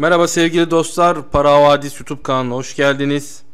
Merhaba sevgili dostlar, Para Havadis YouTube kanalına hoş geldiniz.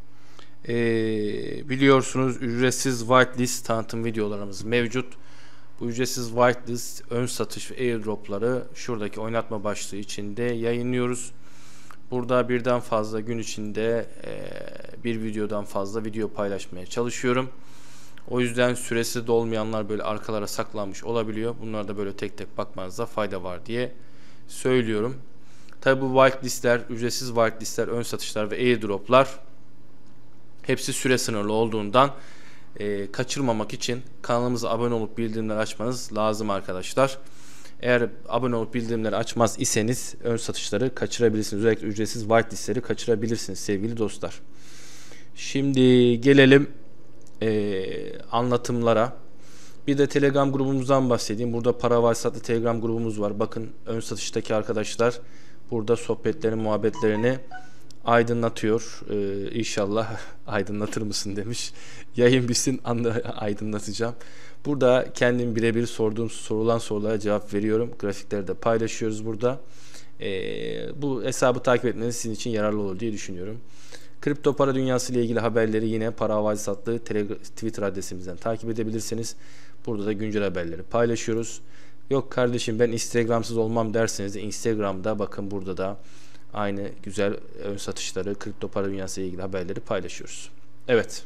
Biliyorsunuz ücretsiz whitelist tanıtım videolarımız mevcut. Bu ücretsiz whitelist ön satış ve airdropları şuradaki oynatma başlığı içinde yayınlıyoruz. Burada birden fazla gün içinde bir videodan fazla video paylaşmaya çalışıyorum. O yüzden süresi dolmayanlar böyle arkalara saklanmış olabiliyor. Bunlara da böyle tek tek bakmanızda fayda var diye söylüyorum. Tabi bu whitelistler, ücretsiz whitelistler, ön satışlar ve airdroplar hepsi süre sınırlı olduğundan kaçırmamak için kanalımıza abone olup bildirimleri açmanız lazım arkadaşlar. Eğer abone olup bildirimleri açmaz iseniz ön satışları kaçırabilirsiniz. Özellikle ücretsiz whitelistleri kaçırabilirsiniz sevgili dostlar. Şimdi gelelim anlatımlara. Bir de Telegram grubumuzdan bahsedeyim. Burada Para Havadis Telegram grubumuz var. Bakın ön satıştaki arkadaşlar burada sohbetlerini, muhabbetlerini aydınlatıyor. İnşallah aydınlatır mısın demiş. Yayın bitsin aydınlatacağım. Burada kendim birebir sorulan sorulara cevap veriyorum. Grafikleri de paylaşıyoruz burada. Bu hesabı takip etmeniz sizin için yararlı olur diye düşünüyorum. Kripto para dünyası ile ilgili haberleri yine Para Havadis adlı Twitter adresimizden takip edebilirsiniz. Burada da güncel haberleri paylaşıyoruz. Yok kardeşim ben Instagramsız olmam derseniz de Instagram'da bakın burada da aynı güzel ön satışları, kripto para dünyası ile ilgili haberleri paylaşıyoruz. Evet.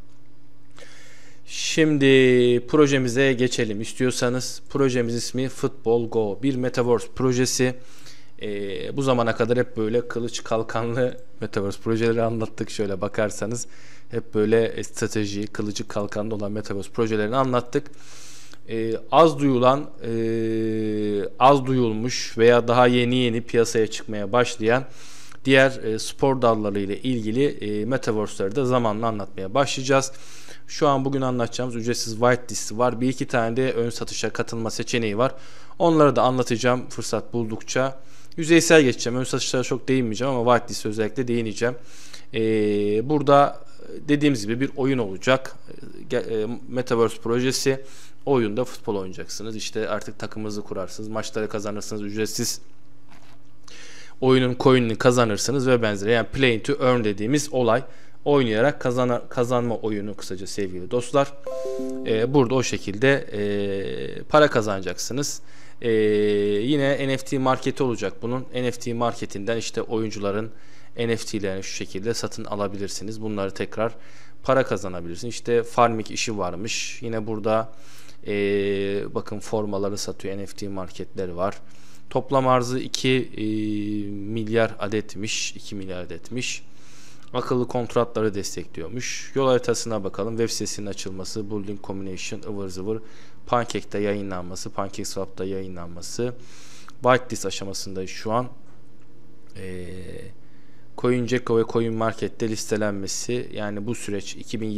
Şimdi projemize geçelim istiyorsanız. Projemiz ismi Futbol Go. Bir Metaverse projesi. Bu zamana kadar hep böyle kılıç kalkanlı Metaverse projeleri anlattık. Şöyle bakarsanız hep böyle strateji, kılıcı kalkanlı olan Metaverse projelerini anlattık. Az duyulan, az duyulmuş veya daha yeni piyasaya çıkmaya başlayan diğer spor dalları ile ilgili Metaverse'leri de zamanla anlatmaya başlayacağız. Şu an bugün anlatacağımız ücretsiz whitelist var. Bir iki tane de ön satışa katılma seçeneği var. Onları da anlatacağım fırsat buldukça. Yüzeysel geçeceğim. Ön satışlara çok değinmeyeceğim ama whitelist özellikle değineceğim. Burada dediğimiz gibi bir oyun olacak. Metaverse projesi. Oyunda futbol oynayacaksınız. İşte artık takımınızı kurarsınız. Maçları kazanırsınız. Ücretsiz oyunun coin'ini kazanırsınız ve benzeri. Yani play to earn dediğimiz olay. Oynayarak kazanma oyunu kısaca sevgili dostlar. Burada o şekilde para kazanacaksınız. Yine NFT marketi olacak bunun. NFT marketinden işte oyuncuların NFT'lerini şu şekilde satın alabilirsiniz. Bunları tekrar para kazanabilirsiniz. İşte farming işi varmış. Yine burada bakın formaları satıyor. NFT marketleri var. Toplam arzı 2 milyar adetmiş. 2 milyar adetmiş. Akıllı kontratları destekliyormuş. Yol haritasına bakalım. Web sitesinin açılması, Building Combination, ıvır zıvır, Pancake'de yayınlanması, PancakeSwap'ta yayınlanması, whitelist aşamasındayız şu an. CoinGecko ve CoinMarket'te listelenmesi, yani bu süreç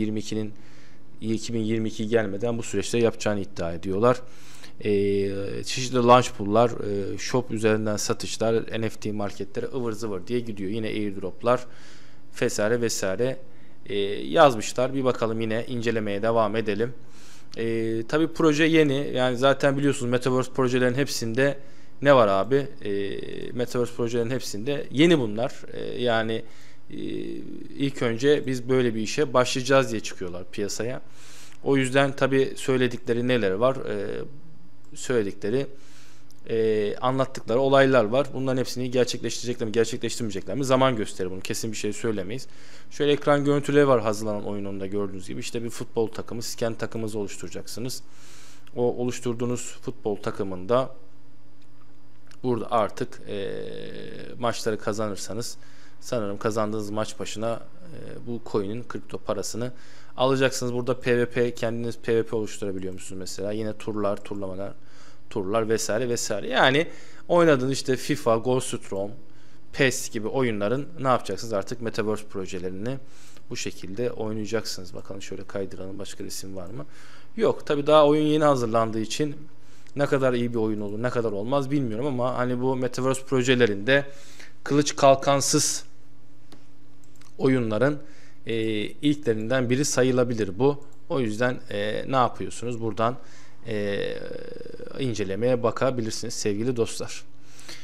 2022 gelmeden bu süreçte yapacağını iddia ediyorlar. Çeşitli launch pool'lar, shop üzerinden satışlar, NFT marketleri ıvır zıvır diye gidiyor. Yine airdrop'lar vesaire vesaire yazmışlar. Bir bakalım, yine incelemeye devam edelim. Tabi proje yeni. Yani zaten biliyorsunuz Metaverse projelerin hepsinde ne var abi? Metaverse projelerin hepsinde yeni bunlar. Yani ilk önce biz böyle bir işe başlayacağız diye çıkıyorlar piyasaya. O yüzden tabi söyledikleri neler var? Söyledikleri anlattıkları olaylar var. Bunların hepsini gerçekleştirecekler mi, gerçekleştirmeyecekler mi? Zaman gösterir bunu. Kesin bir şey söylemeyiz. Şöyle ekran görüntüleri var hazırlanan oyununda gördüğünüz gibi. İşte bir futbol takımı, siz kendi takımınızı oluşturacaksınız. O oluşturduğunuz futbol takımında burada artık maçları kazanırsanız sanırım kazandığınız maç başına bu coin'in kripto parasını alacaksınız. Burada PvP, kendiniz PvP oluşturabiliyor musunuz mesela? Yine turlar vesaire vesaire. Yani oynadığınız işte FIFA, Goldstorm, PES gibi oyunların ne yapacaksınız? Artık Metaverse projelerini bu şekilde oynayacaksınız. Bakalım şöyle kaydıralım, başka resim var mı? Yok. Tabi daha oyun yeni hazırlandığı için ne kadar iyi bir oyun olur, ne kadar olmaz bilmiyorum ama hani bu Metaverse projelerinde kılıç kalkansız oyunların ilklerinden biri sayılabilir bu. O yüzden ne yapıyorsunuz? Buradan incelemeye bakabilirsiniz sevgili dostlar.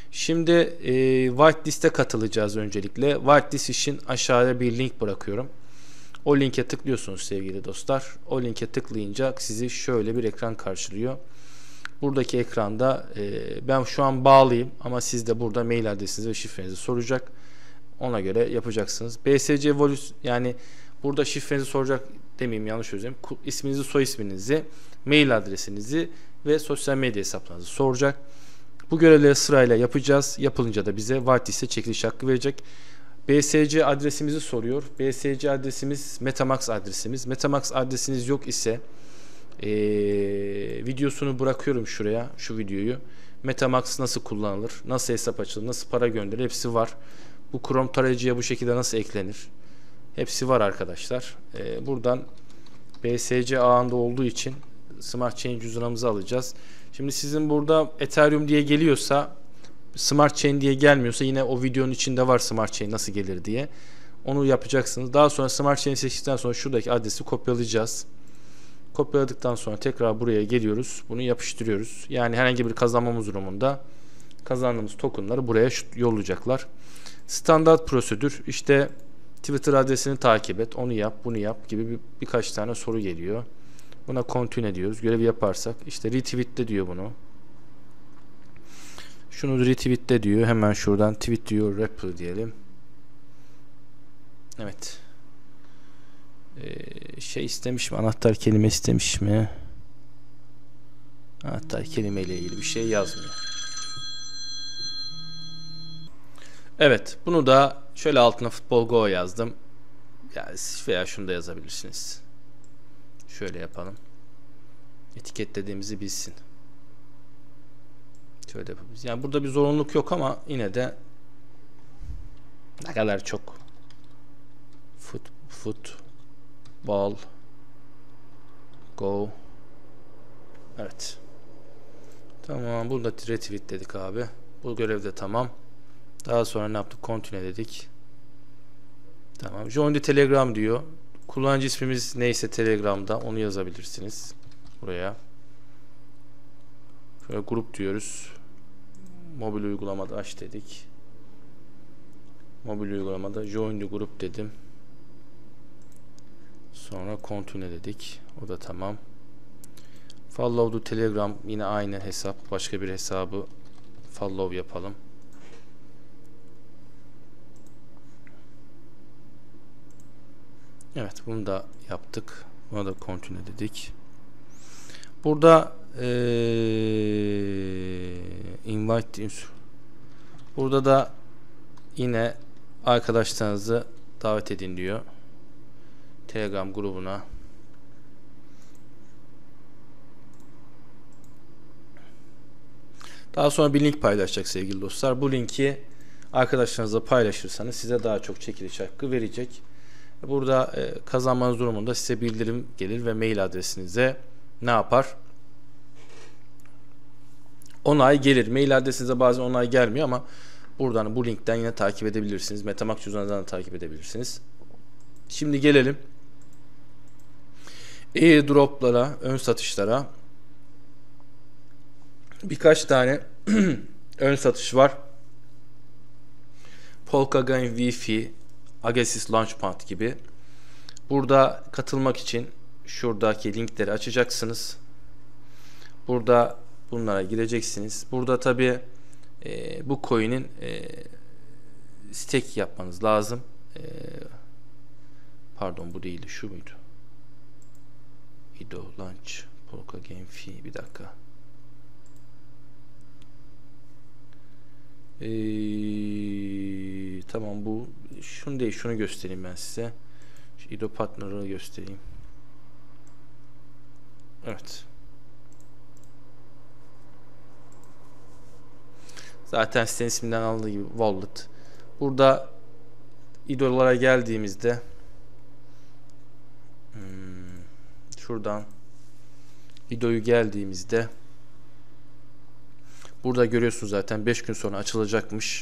Şimdi whitelist'e katılacağız öncelikle. Whitelist için aşağıya bir link bırakıyorum. O linke tıklıyorsunuz sevgili dostlar. O linke tıklayınca sizi şöyle bir ekran karşılıyor. Buradaki ekranda ben şu an bağlıyım ama siz de burada mail adresinizi ve şifrenizi soracak. Ona göre yapacaksınız. BSC Volus, yani burada şifrenizi soracak demeyeyim, yanlış söyleyeyim. İsminizi, soy isminizi, mail adresinizi ve sosyal medya hesaplarınızı soracak. Bu görevleri sırayla yapacağız. Yapılınca da bize whitelist'e çekiliş hakkı verecek. BSC adresimizi soruyor. BSC adresimiz Metamask adresimiz. Metamask adresiniz yok ise videosunu bırakıyorum şuraya, şu videoyu. Metamask nasıl kullanılır, nasıl hesap açılır, nasıl para gönderilir, hepsi var. Bu Chrome tarayıcıya bu şekilde nasıl eklenir, hepsi var arkadaşlar. Buradan BSC ağında olduğu için Smart Chain cüzdanımızı alacağız. Şimdi sizin burada Ethereum diye geliyorsa, Smart Chain diye gelmiyorsa, yine o videonun içinde var Smart Chain nasıl gelir diye. Onu yapacaksınız. Daha sonra Smart Chain'i seçtikten sonra şuradaki adresi kopyalayacağız. Kopyaladıktan sonra tekrar buraya geliyoruz. Bunu yapıştırıyoruz. Yani herhangi bir kazanmamız durumunda kazandığımız tokenları buraya yollayacaklar. Standart prosedür, işte Twitter adresini takip et, onu yap, bunu yap gibi birkaç tane soru geliyor. Buna continue diyoruz. Görevi yaparsak işte retweetle diyor bunu. Şunu retweetle diyor. Hemen şuradan tweet diyor, reply diyelim. Evet. Şey istemiş mi? Anahtar kelime istemiş mi? Anahtar kelime ile ilgili bir şey yazmıyor. Evet. Bunu da şöyle altına Futbol Go yazdım. Yani veya şunu da yazabilirsiniz. Şöyle yapalım. Etiketlediğimizi bilsin. Şöyle yapabiliriz. Yani burada bir zorunluluk yok ama yine de ne kadar çok Futbol Go. Evet. Tamam. Burada retweet dedik abi. Bu görevde tamam. Daha sonra ne yaptık? Continue dedik. Tamam. Join the Telegram diyor. Kullanıcı ismimiz neyse Telegram'da onu yazabilirsiniz. Buraya. Şöyle grup diyoruz. Mobil uygulamada aç dedik. Mobil uygulamada join the group dedim. Sonra continue dedik. O da tamam. Follow the Telegram, yine aynı hesap. Başka bir hesabı follow yapalım. Evet, bunu da yaptık. Buna da continue dedik. Burada invite, burada da yine arkadaşlarınızı davet edin diyor. Telegram grubuna. Daha sonra bir link paylaşacak sevgili dostlar. Bu linki arkadaşlarınızla paylaşırsanız size daha çok çekiliş hakkı verecek. Burada kazanmanız durumunda size bildirim gelir ve mail adresinize ne yapar? Onay gelir. Mail adresinize bazen onay gelmiyor ama buradan, bu linkten yine takip edebilirsiniz. Metamask cüzdanından da takip edebilirsiniz. Şimdi gelelim airdroplara, ön satışlara. Birkaç tane ön satış var. Polkagam Wi-Fi, Agassiz Launchpad gibi. Burada katılmak için şuradaki linkleri açacaksınız. Burada bunlara gireceksiniz. Burada tabi bu coin'in stake yapmanız lazım. Pardon, bu değildi, şu muydu? IDO Launch Polkagam Fi, bir dakika. Tamam, bu şunu değil, şunu göstereyim ben size. Şu IDO Partner'ı göstereyim. Evet. Zaten sitenin isminden aldığı gibi wallet. Burada IDO'lara geldiğimizde şuradan IDO'yu geldiğimizde burada görüyorsunuz zaten 5 gün sonra açılacakmış.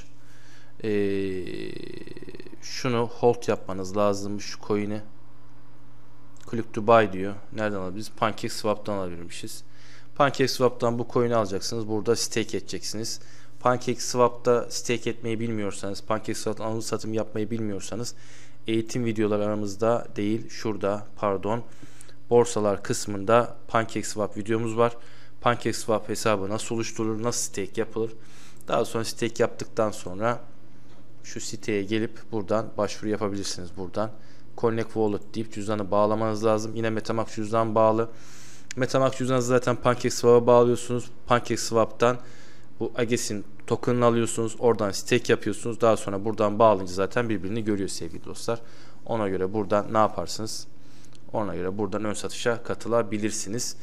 Şunu hold yapmanız lazım, şu coin'i. Click to buy diyor. Nereden alabiliriz? PancakeSwap'tan alabilirmişiz. PancakeSwap'tan bu coin'i alacaksınız. Burada stake edeceksiniz. PancakeSwap'ta stake etmeyi bilmiyorsanız, PancakeSwap'ta alım satım yapmayı bilmiyorsanız, eğitim videoları aramızda değil, şurada pardon, borsalar kısmında PancakeSwap videomuz var. PancakeSwap hesabı nasıl oluşturulur, nasıl stake yapılır. Daha sonra stake yaptıktan sonra şu siteye gelip buradan başvuru yapabilirsiniz. Buradan Connect Wallet deyip cüzdanı bağlamanız lazım. Yine MetaMask cüzdan bağlı. MetaMask cüzdanı zaten PancakeSwap'a bağlıyorsunuz. PancakeSwap'tan bu Ages'in token'ını alıyorsunuz. Oradan stake yapıyorsunuz. Daha sonra buradan bağlayınca zaten birbirini görüyor sevgili dostlar. Ona göre buradan ne yaparsınız? Ona göre buradan ön satışa katılabilirsiniz.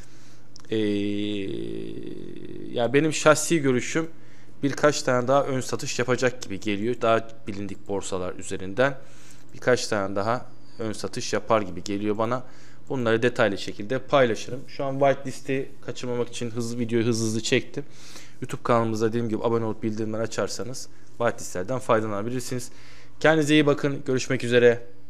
Ya benim şahsi görüşüm, birkaç tane daha ön satış yapacak gibi geliyor. Daha bilindik borsalar üzerinden birkaç tane daha ön satış yapar gibi geliyor bana. Bunları detaylı şekilde paylaşırım. Şu an whitelist'i kaçırmamak için videoyu hızlı çektim. YouTube kanalımıza dediğim gibi abone olup bildirimleri açarsanız whitelist'lerden faydalanabilirsiniz. Kendinize iyi bakın. Görüşmek üzere.